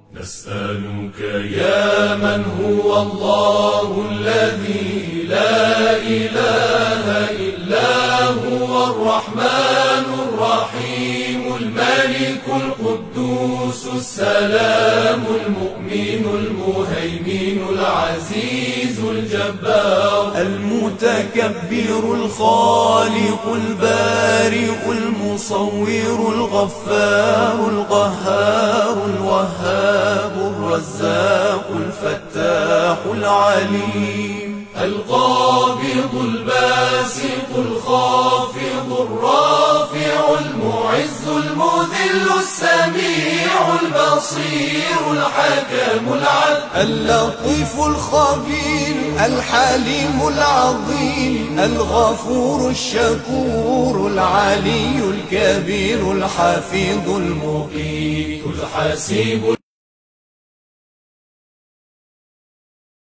نسألك يا من هو الله الذي لا إله إلا هو الرحمن الرحيم الملك القدوس السلام المؤمن المهيمن العزيز الجبار المتكبر الخالق البارئ المصور الغفار القهار الوهاب الرزاق الفتاح العليم القابض الباسط الخافض الرافع المعز المذل السميع البصير الحكم العدل اللطيف الخبير الحليم العظيم الغفور الشكور العلي الكبير الحفيظ المقيت الحسيب